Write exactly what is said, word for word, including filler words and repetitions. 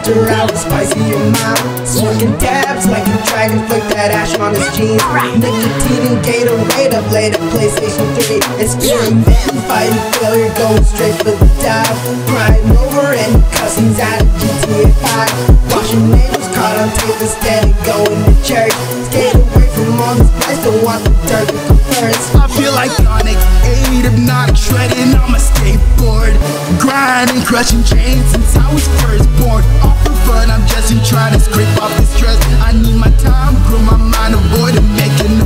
after hours, spicy and mild. Smoking dabs like a dragon, flick that ash on his jeans. Nicotine and Gatorade, I played a PlayStation three. Experimenting, fighting failure, going straight for the dive. Crying over any cousins at a G T A five. Washing neighbors caught on tape instead of going to church. Stayed away from all this place, don't want the dirt to come first. I feel like Sonic eight, hypnotic, shredding on my skateboard. Grinding, crushing chains since I was first born. All for fun, I'm just trying to scrape off the stress. I need my time, grow my mind, avoiding making